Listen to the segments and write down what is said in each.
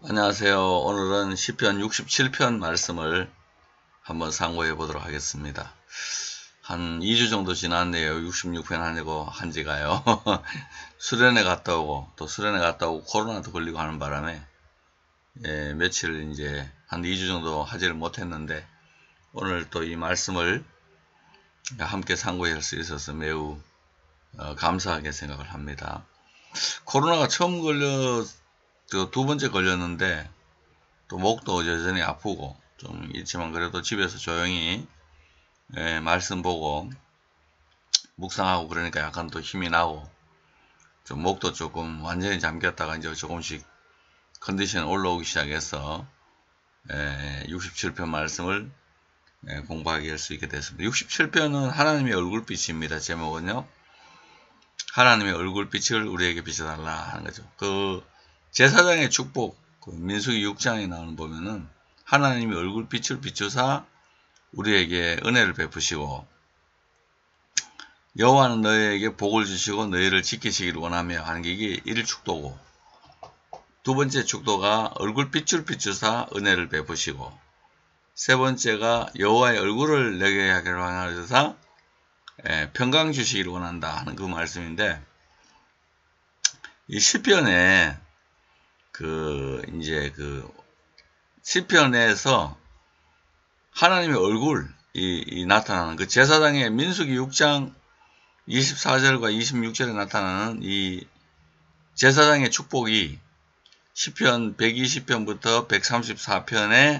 안녕하세요. 오늘은 시편 67편 말씀을 한번 상고해 보도록 하겠습니다. 한 2주 정도 지났네요. 66편 하려고 한 지가요. 수련회 갔다 오고 또 수련회 갔다 오고 코로나도 걸리고 하는 바람에 며칠 이제 한 2주 정도 하지를 못했는데 오늘 또 이 말씀을 함께 상고할 수 있어서 매우 감사하게 생각을 합니다. 코로나가 처음 두 번째 걸렸는데 또 목도 여전히 아프고 좀 있지만 그래도 집에서 조용히 말씀 보고 묵상하고 그러니까 약간 또 힘이 나고 좀 목도 조금 완전히 잠겼다가 이제 조금씩 컨디션 올라오기 시작해서 67편 말씀을 공부하게 할 수 있게 됐습니다. 67편은 하나님의 얼굴빛입니다. 제목은요. 하나님의 얼굴빛을 우리에게 비춰달라 하는 거죠. 그 제사장의 축복, 민수기 6장에 나오는 보면은 하나님이 얼굴빛을 비추사 우리에게 은혜를 베푸시고 여호와는 너희에게 복을 주시고 너희를 지키시기를 원하며 하는 게 이게 1축도고, 두 번째 축도가 얼굴빛을 비추사 은혜를 베푸시고, 세 번째가 여호와의 얼굴을 내게 하기를 원하셔서 평강 주시기를 원한다 하는 그 말씀인데, 이 시편에 시편에서 하나님의 얼굴이 나타나는 그 제사장의 민수기 6장 24절과 26절에 나타나는 이 제사장의 축복이 시편 120편부터 134편의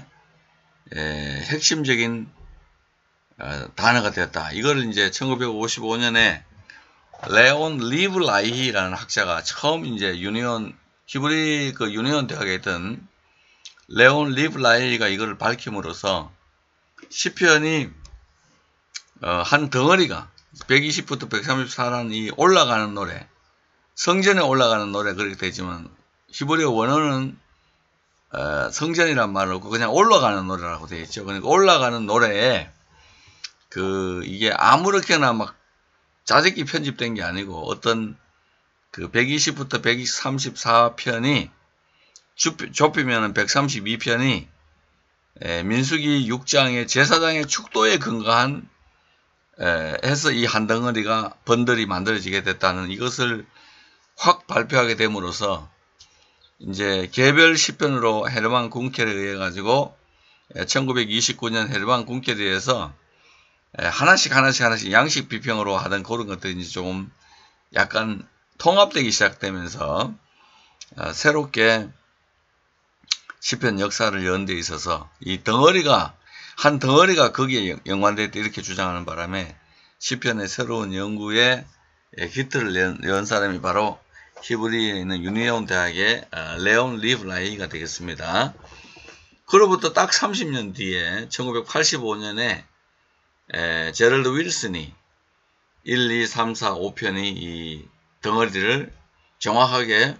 핵심적인 단어가 되었다. 이걸 이제 1955년에 레온 리브라이히라는 학자가 처음 이제 히브리 유니온 대학에 있던 레온 리브라이히가 이걸 밝힘으로써 시편이 한 덩어리가 120부터 134라는 이 올라가는 노래, 성전에 올라가는 노래 그렇게 되지만 히브리어 원어는 성전이란 말은 없고 그냥 올라가는 노래라고 되어 있죠. 그러니까 올라가는 노래에 이게 아무렇게나 막 짜집기 편집된 게 아니고 어떤 120부터 134편이 좁히면 132편이 민수기 6장의 제사장의 축도에 근거한 해서 이 한 덩어리가 번들이 만들어지게 됐다는 이것을 확 발표하게 됨으로써 이제 개별 시편으로 헤르만 군켈에 의해 가지고 1929년 헤르만 군켈에 의해서 하나씩 양식 비평으로 하던 그런 것들이 이제 조금 약간 통합되기 시작되면서 새롭게 시편 역사를 연 데 있어서 이 한 덩어리가 거기에 연관되어 이렇게 주장하는 바람에 시편의 새로운 연구에 기틀을 연 사람이 바로 히브리에 있는 유니온 대학의 레온 리브라이히가 되겠습니다. 그로부터 딱 30년 뒤에 1985년에 제럴드 윌슨이 1, 2, 3, 4, 5편이 이 덩어리를 정확하게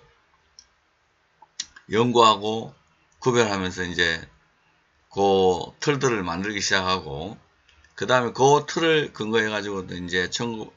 연구하고 구별하면서 이제 그 틀들을 만들기 시작하고, 그 다음에 그 틀을 근거해 가지고 이제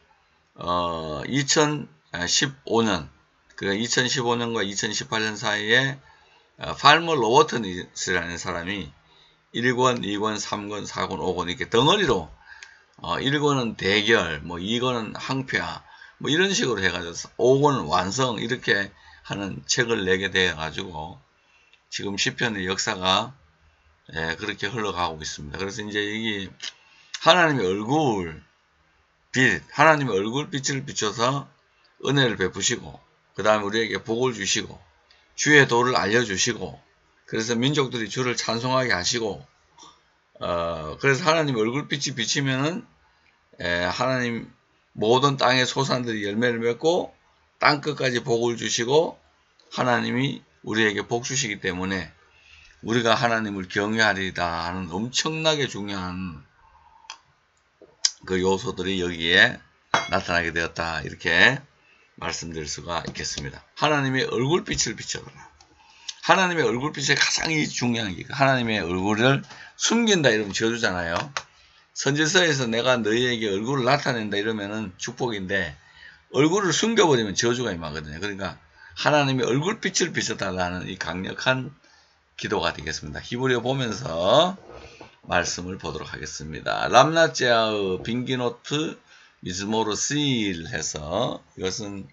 2015년, 그러니까 2015년과 2018년 사이에 팔머 로버튼이라는 사람이 1권, 2권, 3권, 4권, 5권 이렇게 덩어리로 1권은 대결, 2권은 항폐화, 이런 식으로 해가지고 5권은 완성 이렇게 하는 책을 내게 되어가지고 지금 시편의 역사가 그렇게 흘러가고 있습니다. 그래서 이제 여기 하나님의 얼굴빛을 비춰서 은혜를 베푸시고, 그 다음에 우리에게 복을 주시고, 주의 도를 알려주시고, 그래서 민족들이 주를 찬송하게 하시고, 그래서 하나님의 얼굴빛이 비치면은 하나님 모든 땅의 소산들이 열매를 맺고 땅 끝까지 복을 주시고 하나님이 우리에게 복 주시기 때문에 우리가 하나님을 경외하리다 하는 엄청나게 중요한 그 요소들이 여기에 나타나게 되었다, 이렇게 말씀드릴 수가 있겠습니다. 하나님의 얼굴빛을 비춰라. 하나님의 얼굴빛이 가장 중요한 게 하나님의 얼굴을 숨긴다 이러면 지어주잖아요. 선지서에서 내가 너희에게 얼굴을 나타낸다 이러면은 축복인데, 얼굴을 숨겨버리면 저주가 임하거든요. 그러니까 하나님의 얼굴빛을 비춰달라는 이 강력한 기도가 되겠습니다. 히브리어 보면서 말씀을 보도록 하겠습니다. 람나제아의 빙기노트 미즈모르 시일 해서 이것은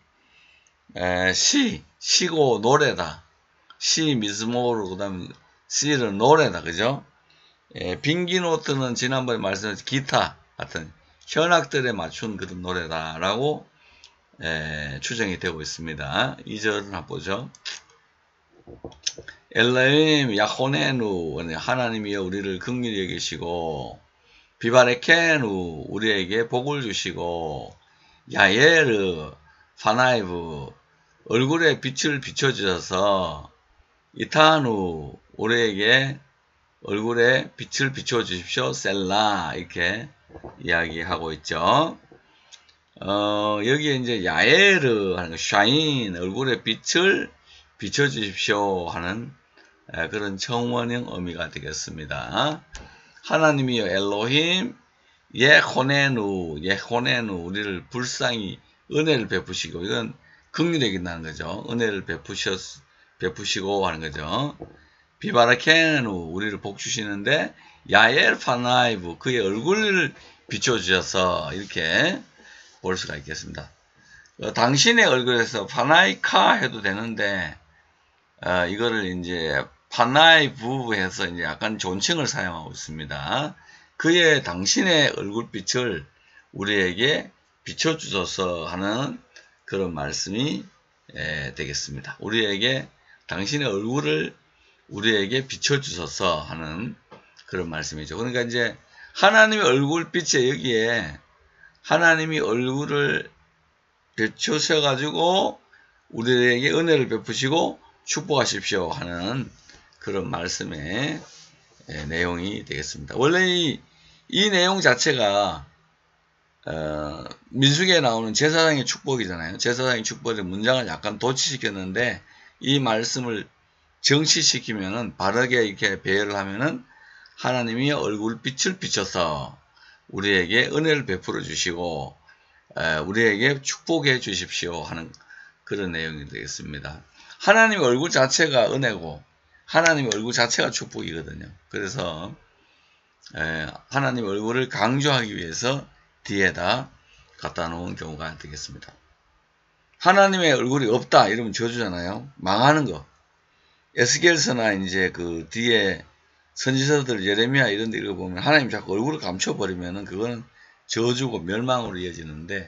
시고 노래다. 시 미즈모르 그다음 시는 노래다. 그죠? 빙기노트는 지난번에 말씀드린 기타 같은 현악들에 맞춘 그런 노래다라고 추정이 되고 있습니다. 2절은 한번 보죠. 엘라임 야호네누 하나님이여 우리를 긍휼히 여기시고 비바레케누 우리에게 복을 주시고 야예르 파나이브 얼굴에 빛을 비춰주셔서 이타누 우리에게 얼굴에 빛을 비춰주십시오. 셀라 이렇게 이야기하고 있죠. 여기에 이제 야에르 하는 거, 샤인 얼굴에 빛을 비춰주십시오 하는 그런 청원형 의미가 되겠습니다. 하나님이여 엘로힘 예호네누 우리를 불쌍히 은혜를 베푸시고 이건 긍휼히 여긴다는 거죠. 은혜를 베푸시고 하는 거죠. 비바라케누 우리를 복주시는데 야엘 파나이브 그의 얼굴을 비춰주셔서 이렇게 볼 수가 있겠습니다. 당신의 얼굴에서 파나이카 해도 되는데 이거를 이제 파나이브 해서 이제 약간 존칭을 사용하고 있습니다. 그의 당신의 얼굴빛을 우리에게 비춰주셔서 하는 그런 말씀이 되겠습니다. 우리에게 당신의 얼굴을 우리에게 비춰주셔서 하는 그런 말씀이죠. 그러니까 이제 하나님의 얼굴빛에 여기에 하나님이 얼굴을 비추셔가지고 우리에게 은혜를 베푸시고 축복하십시오 하는 그런 말씀의 내용이 되겠습니다. 원래 이 내용 자체가 민수기에 나오는 제사장의 축복이잖아요. 제사장의 축복의 문장을 약간 도치시켰는데 이 말씀을 정치시키면은 바르게 이렇게 배열을 하면은 하나님이 얼굴빛을 비춰서 우리에게 은혜를 베풀어 주시고 우리에게 축복해 주십시오 하는 그런 내용이 되겠습니다. 하나님의 얼굴 자체가 은혜고 하나님의 얼굴 자체가 축복이거든요. 그래서 하나님의 얼굴을 강조하기 위해서 뒤에다 갖다 놓은 경우가 되겠습니다. 하나님의 얼굴이 없다 이러면 저주잖아요. 망하는 거. 에스겔서나 이제 그 뒤에 선지서들 예레미야 이런 데 읽어보면 하나님 자꾸 얼굴을 감춰버리면은 그거는 저주고 멸망으로 이어지는데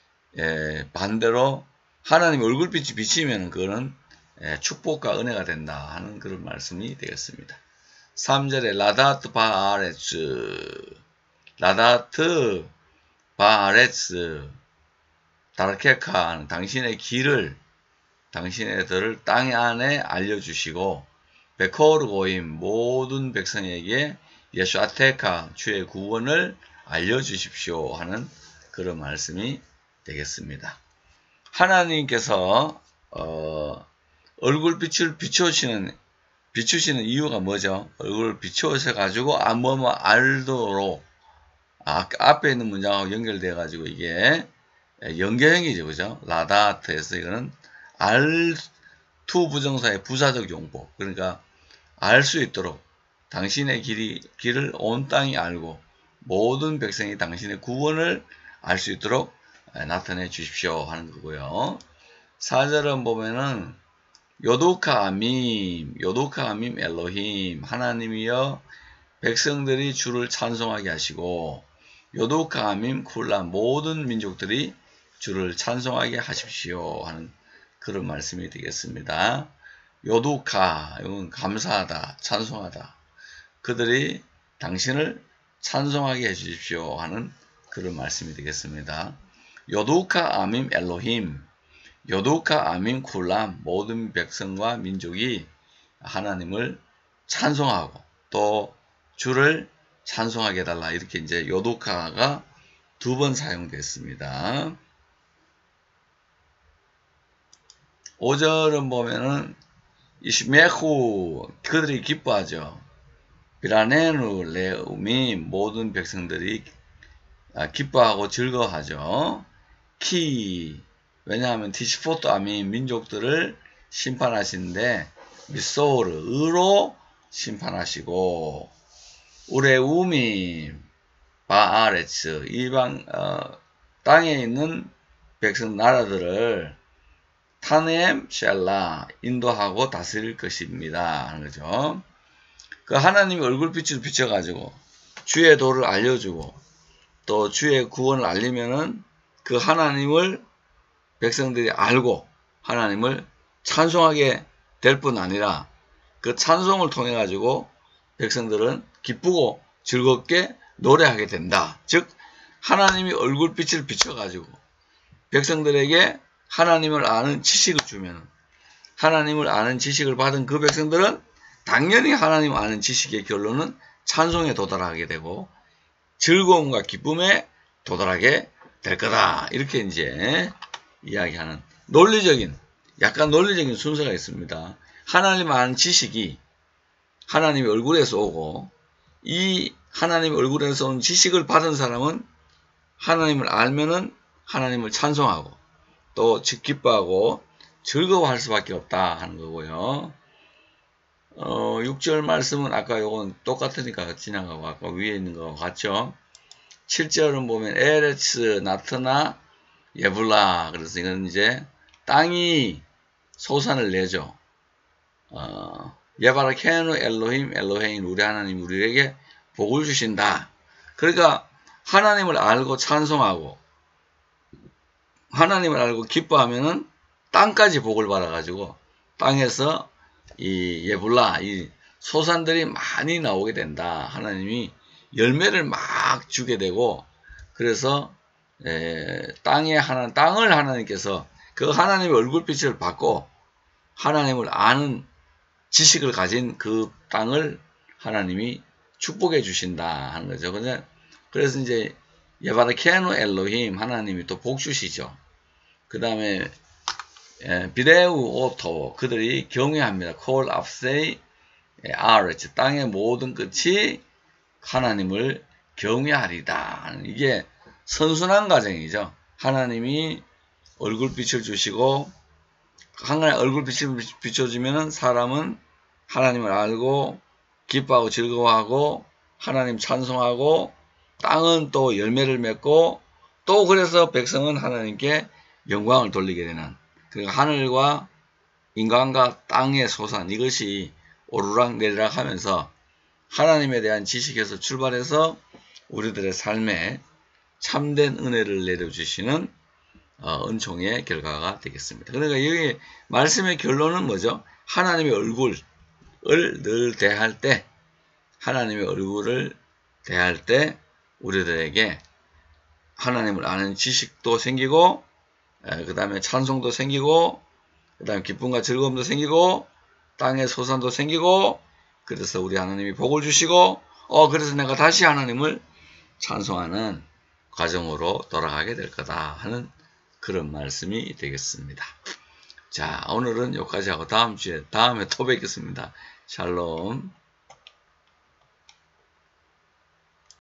반대로 하나님 얼굴빛이 비치면은 그거는 축복과 은혜가 된다 하는 그런 말씀이 되겠습니다. 3절에 라다트 바아레츠 다르케카 당신의 길을 당신의 들을 땅 안에 알려주시고 베코르 고임 모든 백성에게 예수아테카 주의 구원을 알려주십시오 하는 그런 말씀이 되겠습니다. 하나님께서 얼굴빛을 비추시는 이유가 뭐죠? 얼굴을 비추셔 가지고 뭐뭐 알도록 앞에 있는 문장하고 연결돼 가지고 이게 연계형이죠, 그죠? 라다트에서 이거는 R2 부정사의 부사적 용법. 그러니까 알 수 있도록 당신의 길을 온 땅이 알고 모든 백성이 당신의 구원을 알 수 있도록 나타내 주십시오 하는 거고요. 4절은 보면은 요도카 아밈 엘로힘 하나님이여 백성들이 주를 찬송하게 하시고 요도카 아밈 쿨라 모든 민족들이 주를 찬송하게 하십시오 하는 그런 말씀이 되겠습니다. 요두카, 이건 감사하다, 찬송하다. 그들이 당신을 찬송하게 해주십시오 하는 그런 말씀이 되겠습니다. 요두카 아밈 엘로힘, 요두카 아밈 쿨람, 모든 백성과 민족이 하나님을 찬송하고 또 주를 찬송하게 해달라. 이렇게 이제 요두카가 2번 사용됐습니다. 5절은 보면은 이시메후 그들이 기뻐하죠. 비라네누 레우미 모든 백성들이 기뻐하고 즐거워하죠. 키 왜냐하면 티시포트 아미 민족들을 심판하시는데 미소르 의로 심판하시고 우레우밈 바아레츠 이방 땅에 있는 백성 나라들을 타넴 샬라 인도하고 다스릴 것입니다 하는 거죠. 그 하나님이 얼굴빛을 비춰가지고 주의 도를 알려주고 또 주의 구원을 알리면은 그 하나님을 백성들이 알고 하나님을 찬송하게 될 뿐 아니라 그 찬송을 통해 가지고 백성들은 기쁘고 즐겁게 노래하게 된다. 즉 하나님이 얼굴빛을 비춰 가지고 백성들에게 하나님을 아는 지식을 주면 하나님을 아는 지식을 받은 그 백성들은 당연히 하나님 아는 지식의 결론은 찬송에 도달하게 되고 즐거움과 기쁨에 도달하게 될 거다. 이렇게 이제 이야기하는 약간 논리적인 순서가 있습니다. 하나님 아는 지식이 하나님의 얼굴에서 오고 이 하나님의 얼굴에서 온 지식을 받은 사람은 하나님을 알면은 하나님을 찬송하고 또 기뻐하고 즐거워할 수밖에 없다 하는 거고요. 6절 말씀은 아까 요건 똑같으니까 지나가고 아까 위에 있는 거 같죠? 7절은 보면 에레츠 나트나 예불라 그래서 이건 이제 땅이 소산을 내죠. 예바라케누 엘로힘 엘로헤인 우리 하나님 우리에게 복을 주신다. 그러니까 하나님을 알고 찬송하고 하나님을 알고 기뻐하면은 땅까지 복을 받아가지고 땅에서 이 예불라 이 소산들이 많이 나오게 된다. 하나님이 열매를 막 주게 되고 그래서 땅을 하나님께서 그 하나님의 얼굴빛을 받고 하나님을 아는 지식을 가진 그 땅을 하나님이 축복해 주신다 하는 거죠. 그래서 이제 예바라케누 엘로힘 하나님이 또 복 주시죠. 그 다음에 비레우 오토 그들이 경외합니다. 콜 압세이 아레츠 땅의 모든 끝이 하나님을 경외하리다. 이게 선순환 과정이죠. 하나님이 얼굴빛을 주시고 하나님 얼굴빛을 비춰주면은 사람은 하나님을 알고 기뻐하고 즐거워하고 하나님 찬송하고 땅은 또 열매를 맺고 또 그래서 백성은 하나님께 영광을 돌리게 되는 그러니까 하늘과 인간과 땅의 소산 이것이 오르락 내리락 하면서 하나님에 대한 지식에서 출발해서 우리들의 삶에 참된 은혜를 내려주시는 은총의 결과가 되겠습니다. 그러니까 여기 말씀의 결론은 뭐죠? 하나님의 얼굴을 늘 대할 때 하나님의 얼굴을 대할 때 우리들에게 하나님을 아는 지식도 생기고 그 다음에 찬송도 생기고 그 다음에 기쁨과 즐거움도 생기고 땅의 소산도 생기고 그래서 우리 하나님이 복을 주시고 그래서 내가 다시 하나님을 찬송하는 과정으로 돌아가게 될 거다 하는 그런 말씀이 되겠습니다. 자, 오늘은 여기까지 하고 다음에 또 뵙겠습니다. 샬롬.